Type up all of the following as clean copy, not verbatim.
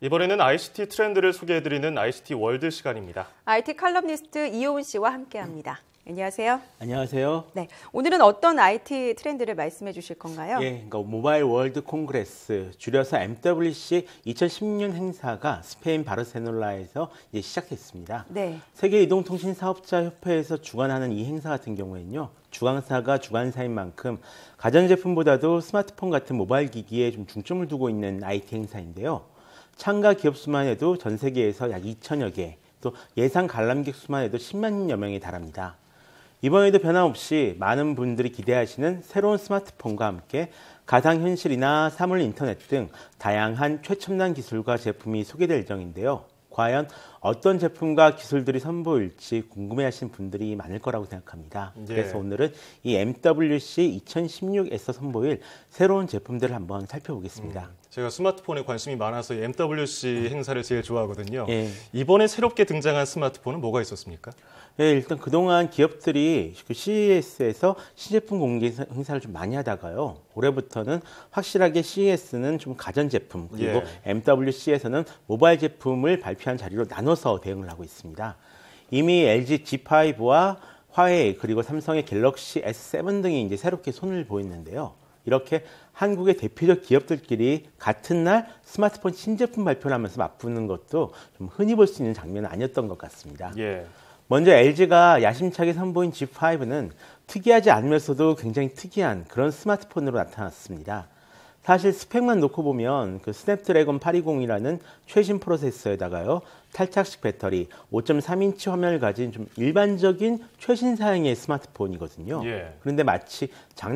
이번에는 ICT 트렌드를 소개해드리는 ICT 월드 시간입니다. IT 칼럼니스트 이효은 씨와 함께합니다. 안녕하세요. 안녕하세요. 네, 오늘은 어떤 IT 트렌드를 말씀해 주실 건가요? 그러니까 모바일 월드 콩그레스, 줄여서 MWC 2016년 행사가 스페인 바르셀로나에서 시작됐습니다. 네. 세계이동통신사업자협회에서 주관하는 이 행사 같은 경우에는요, 주관사가 주관사인 만큼 가전제품보다도 스마트폰 같은 모바일 기기에 좀 중점을 두고 있는 IT 행사인데요. 참가 기업 수만 해도 전 세계에서 약 2천여 개, 또 예상 관람객 수만 해도 10만여 명에 달합니다. 이번에도 변함없이 많은 분들이 기대하시는 새로운 스마트폰과 함께 가상현실이나 사물 인터넷 등 다양한 최첨단 기술과 제품이 소개될 예정인데요. 과연 어떤 제품과 기술들이 선보일지 궁금해하시는 분들이 많을 거라고 생각합니다. 그래서 오늘은 이 MWC 2016에서 선보일 새로운 제품들을 한번 살펴보겠습니다. 제가 스마트폰에 관심이 많아서 MWC 행사를 제일 좋아하거든요. 이번에 새롭게 등장한 스마트폰은 뭐가 있었습니까? 일단 그동안 기업들이 CES에서 신제품 공개 행사를 좀 많이 하다가요. 올해부터는 확실하게 CES는 좀 가전제품, 그리고 MWC에서는 모바일 제품을 발표한 자리로 나눠서 대응을 하고 있습니다. 이미 LG G5와 화웨이, 그리고 삼성의 갤럭시 S7 등이 이제 새롭게 손을 보였는데요. 이렇게 한국의 대표적 기업들끼리 같은 날 스마트폰 신제품 발표를 하면서 맞붙는 것도 좀 흔히 볼 수 있는 장면은 아니었던 것 같습니다. 먼저 LG가 야심차게 선보인 G5는 특이하지 않으면서도 굉장히 특이한 그런 스마트폰으로 나타났습니다. 사실 스펙만 놓고 보면 그 스냅드래곤 820이라는 최신 프로세서에다가요, 탈착식 배터리, 5.3인치 화면을 가진 좀 일반적인 최신사양의 스마트폰이거든요. 그런데 마치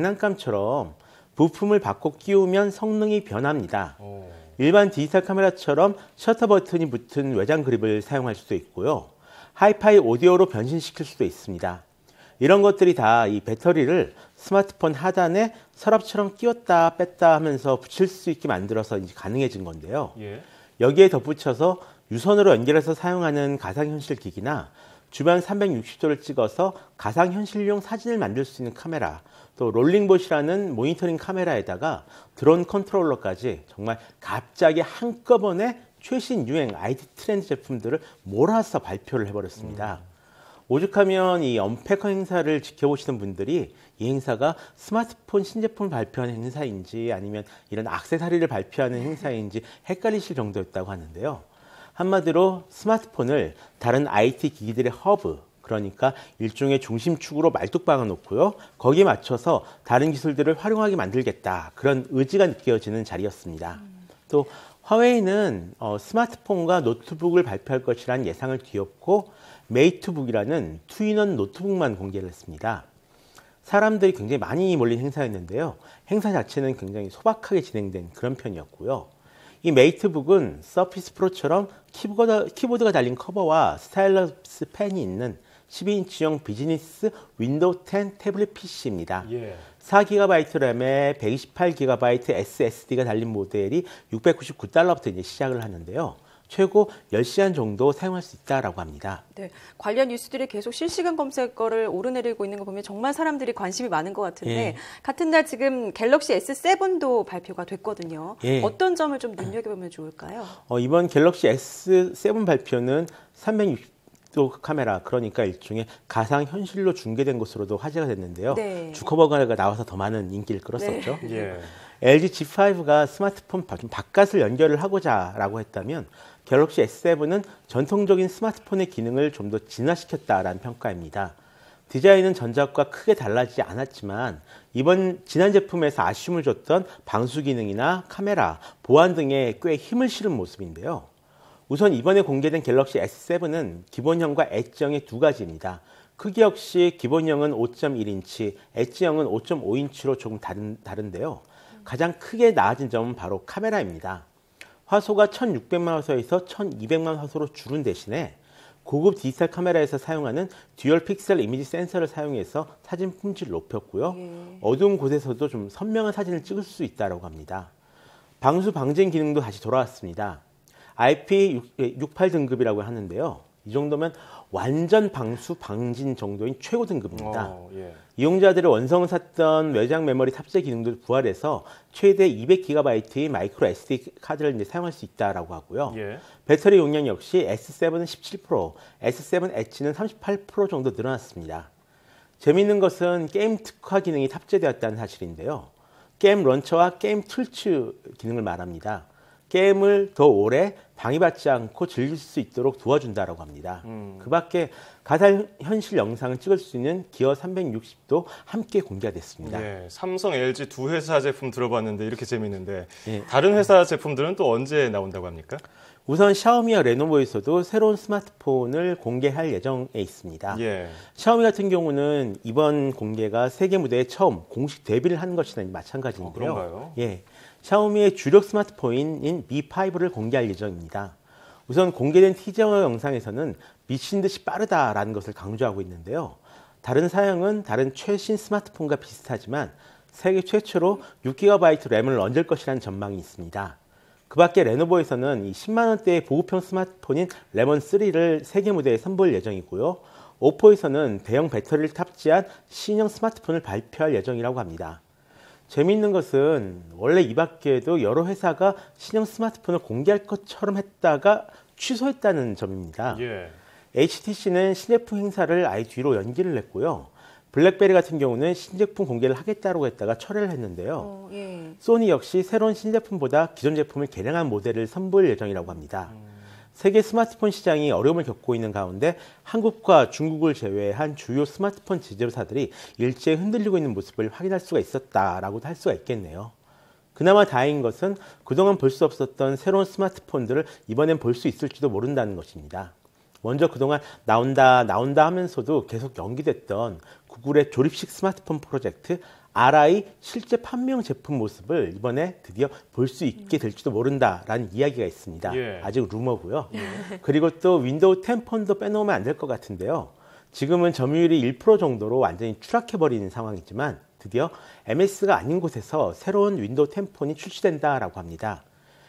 장난감처럼 부품을 바꿔 끼우면 성능이 변합니다. 일반 디지털 카메라처럼 셔터 버튼이 붙은 외장 그립을 사용할 수도 있고요. 하이파이 오디오로 변신시킬 수도 있습니다. 이런 것들이 다 이 배터리를 스마트폰 하단에 서랍처럼 끼웠다 뺐다 하면서 붙일 수 있게 만들어서 이제 가능해진 건데요. 여기에 덧붙여서 유선으로 연결해서 사용하는 가상현실 기기나 주변 360도를 찍어서 가상현실용 사진을 만들 수 있는 카메라, 또 롤링봇이라는 모니터링 카메라에다가 드론 컨트롤러까지 정말 갑자기 한꺼번에 최신 유행 IT 트렌드 제품들을 몰아서 발표를 해버렸습니다. 오죽하면 이 언패커 행사를 지켜보시는 분들이 이 행사가 스마트폰 신제품 발표하는 행사인지 아니면 이런 액세서리를 발표하는 행사인지 헷갈리실 정도였다고 하는데요. 한마디로 스마트폰을 다른 IT 기기들의 허브, 그러니까 일종의 중심축으로 말뚝박아 놓고요, 거기에 맞춰서 다른 기술들을 활용하게 만들겠다, 그런 의지가 느껴지는 자리였습니다. 또 화웨이는 스마트폰과 노트북을 발표할 것이라는 예상을 뒤엎고 메이트북이라는 투인원 노트북만 공개를 했습니다. 사람들이 굉장히 많이 몰린 행사였는데요. 행사 자체는 굉장히 소박하게 진행된 그런 편이었고요. 이 메이트북은 서피스 프로처럼 키보드가 달린 커버와 스타일러스 펜이 있는 12인치형 비즈니스 윈도우 10 태블릿 PC입니다. 4GB 램에 128GB SSD가 달린 모델이 $699부터 이제 시작을 하는데요. 최고 10시간 정도 사용할 수 있다라고 합니다. 네, 관련 뉴스들이 계속 실시간 검색어를 오르내리고 있는 거 보면 정말 사람들이 관심이 많은 것 같은데 같은 날 지금 갤럭시 S7도 발표가 됐거든요. 어떤 점을 좀 눈여겨보면 좋을까요? 이번 갤럭시 S7 발표는 360도 카메라, 그러니까 일종의 가상현실로 중계된 것으로도 화제가 됐는데요. 주커버거가 나와서 더 많은 인기를 끌었었죠. LG G5가 스마트폰 바깥을 연결을 하고자 라고 했다면 갤럭시 S7은 전통적인 스마트폰의 기능을 좀 더 진화시켰다라는 평가입니다. 디자인은 전작과 크게 달라지지 않았지만 지난 제품에서 아쉬움을 줬던 방수 기능이나 카메라, 보안 등에 꽤 힘을 실은 모습인데요. 우선 이번에 공개된 갤럭시 S7은 기본형과 엣지형의 두 가지입니다. 크기 역시 기본형은 5.1인치, 엣지형은 5.5인치로 조금 다른데요. 가장 크게 나아진 점은 바로 카메라입니다. 화소가 1600만 화소에서 1200만 화소로 줄은 대신에 고급 디지털 카메라에서 사용하는 듀얼 픽셀 이미지 센서를 사용해서 사진 품질을 높였고요. 어두운 곳에서도 좀 선명한 사진을 찍을 수 있다고 합니다. 방수 방진 기능도 다시 돌아왔습니다. IP68 등급이라고 하는데요. 이 정도면 완전 방수 방진 정도인 최고 등급입니다. 예. 이용자들의 원성을 샀던 외장 메모리 탑재 기능도 부활해서 최대 200GB의 마이크로 SD 카드를 이제 사용할 수 있다라고 하고요. 예. 배터리 용량 역시 S7은 17%, S7 Edge는 38% 정도 늘어났습니다. 재미있는 것은 게임 특화 기능이 탑재되었다는 사실인데요. 게임 런처와 게임 툴츠 기능을 말합니다. 게임을 더 오래 방해받지 않고 즐길 수 있도록 도와준다고 합니다. 그 밖에 가상현실 영상을 찍을 수 있는 기어 360도 함께 공개가 됐습니다. 예, 삼성, LG 두 회사 제품 들어봤는데 이렇게 재미있는데 다른 회사 제품들은 또 언제 나온다고 합니까? 우선 샤오미와 레노버에서도 새로운 스마트폰을 공개할 예정에 있습니다. 예. 샤오미 같은 경우는 이번 공개가 세계 무대에 처음 공식 데뷔를 하는 것이나 마찬가지인데요. 그런가요? 예. 샤오미의 주력 스마트폰인 Mi5를 공개할 예정입니다. 우선 공개된 티저 영상에서는 미친 듯이 빠르다라는 것을 강조하고 있는데요. 다른 사양은 다른 최신 스마트폰과 비슷하지만 세계 최초로 6GB 램을 얹을 것이라는 전망이 있습니다. 그 밖에 레노버에서는 이 10만 원대의 보급형 스마트폰인 레몬3를 세계 무대에 선보일 예정이고요. 오포에서는 대형 배터리를 탑재한 신형 스마트폰을 발표할 예정이라고 합니다. 재미있는 것은 원래 이 밖에도 여러 회사가 신형 스마트폰을 공개할 것처럼 했다가 취소했다는 점입니다. 예. HTC는 신제품 행사를 아예 뒤로 연기를 했고요. 블랙베리 같은 경우는 신제품 공개를 하겠다고 했다가 철회를 했는데요. 예. 소니 역시 새로운 신제품보다 기존 제품을 개량한 모델을 선보일 예정이라고 합니다. 세계 스마트폰 시장이 어려움을 겪고 있는 가운데 한국과 중국을 제외한 주요 스마트폰 제조사들이 일제히 흔들리고 있는 모습을 확인할 수가 있었다라고도 할 수가 있겠네요. 그나마 다행인 것은 그동안 볼 수 없었던 새로운 스마트폰들을 이번엔 볼 수 있을지도 모른다는 것입니다. 먼저 그동안 나온다 하면서도 계속 연기됐던 구글의 조립식 스마트폰 프로젝트 RI 실제 판매용 제품 모습을 이번에 드디어 볼 수 있게 될지도 모른다라는 이야기가 있습니다. 예. 아직 루머고요. 그리고 또 윈도우 10 폰도 빼놓으면 안 될 것 같은데요. 지금은 점유율이 1% 정도로 완전히 추락해버리는 상황이지만 드디어 MS가 아닌 곳에서 새로운 윈도우 10 폰이 출시된다라고 합니다.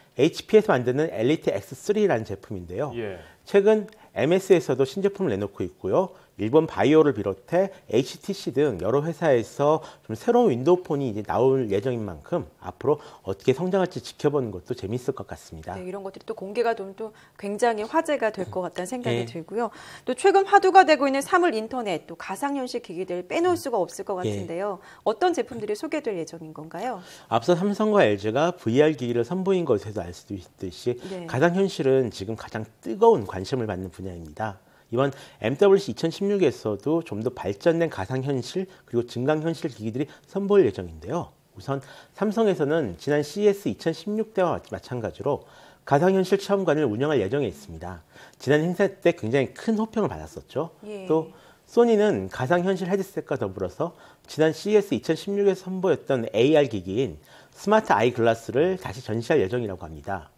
HP에서 만드는 엘리트 X3라는 제품인데요. 예. 최근 MS에서도 신제품을 내놓고 있고요. 일본 바이오를 비롯해 HTC 등 여러 회사에서 좀 새로운 윈도우 폰이 이제 나올 예정인 만큼 앞으로 어떻게 성장할지 지켜보는 것도 재미있을 것 같습니다. 네, 이런 것들이 또 공개가 되면 또 굉장히 화제가 될 것 같다는 생각이 들고요. 또 최근 화두가 되고 있는 사물 인터넷, 또 가상현실 기기들 빼놓을 수가 없을 것 같은데요. 어떤 제품들이 소개될 예정인 건가요? 앞서 삼성과 LG가 VR 기기를 선보인 것에서 알 수 있듯이 가상현실은 지금 가장 뜨거운 관심을 받는 분야입니다. 이번 MWC 2016에서도 좀 더 발전된 가상현실 그리고 증강현실 기기들이 선보일 예정인데요. 우선 삼성에서는 지난 CES 2016 때와 마찬가지로 가상현실 체험관을 운영할 예정에 있습니다. 지난 행사 때 굉장히 큰 호평을 받았었죠. 또 소니는 가상현실 헤드셋과 더불어서 지난 CES 2016에서 선보였던 AR 기기인 스마트 아이 글라스를 다시 전시할 예정이라고 합니다.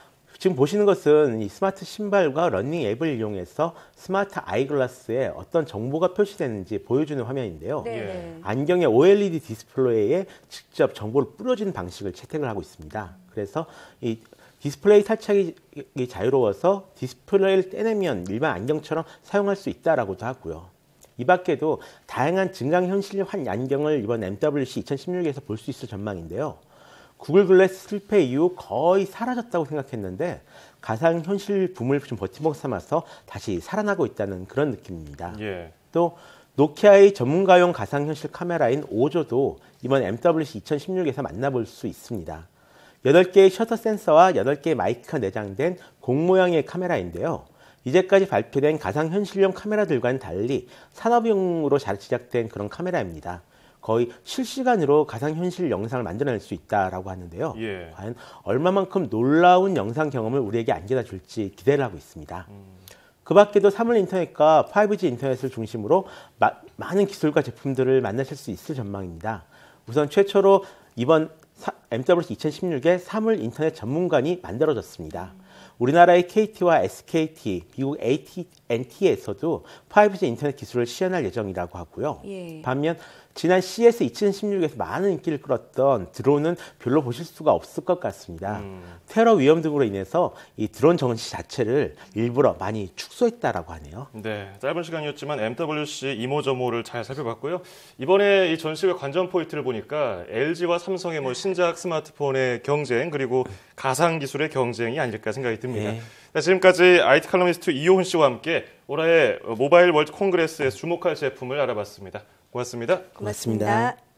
지금 보시는 것은 이 스마트 신발과 러닝 앱을 이용해서 스마트 아이글라스에 어떤 정보가 표시되는지 보여주는 화면인데요. 안경의 OLED 디스플레이에 직접 정보를 뿌려주는 방식을 채택을 하고 있습니다. 그래서 이 디스플레이 탈착이 자유로워서 디스플레이를 떼내면 일반 안경처럼 사용할 수 있다라고도 하고요. 이 밖에도 다양한 증강현실 안경을 이번 MWC 2016에서 볼 수 있을 전망인데요. 구글 글래스 실패 이후 거의 사라졌다고 생각했는데 가상현실 붐을 좀 버팀목 삼아서 다시 살아나고 있다는 그런 느낌입니다. 또 노키아의 전문가용 가상현실 카메라인 오조도 이번 MWC 2016에서 만나볼 수 있습니다. 8개의 셔터 센서와 8개의 마이크가 내장된 공 모양의 카메라인데요. 이제까지 발표된 가상현실용 카메라들과는 달리 산업용으로 잘 제작된 그런 카메라입니다. 거의 실시간으로 가상현실 영상을 만들어낼 수 있다라고 하는데요. 과연 얼마만큼 놀라운 영상 경험을 우리에게 안겨다 줄지 기대를 하고 있습니다. 그 밖에도 사물 인터넷과 5G 인터넷을 중심으로 많은 기술과 제품들을 만나실 수 있을 전망입니다. 우선 최초로 이번 MWC 2016에 사물 인터넷 전문관이 만들어졌습니다. 우리나라의 KT와 SKT, 미국 AT&T에서도 5G 인터넷 기술을 시연할 예정이라고 하고요. 예. 반면 지난 CES 2016에서 많은 인기를 끌었던 드론은 별로 보실 수가 없을 것 같습니다. 테러 위험 등으로 인해서 이 드론 전시 자체를 일부러 많이 축소했다라고 하네요. 네, 짧은 시간이었지만 MWC 이모저모를 잘 살펴봤고요. 이번에 이 전시회 관전 포인트를 보니까 LG와 삼성의 뭐 신작 스마트폰의 경쟁 그리고 가상 기술의 경쟁이 아닐까 생각이 듭니다. 네. 네, 지금까지 IT 칼럼니스트 이효훈 씨와 함께 올해 모바일 월드 콩그레스에 주목할 제품을 알아봤습니다. 고맙습니다. 고맙습니다.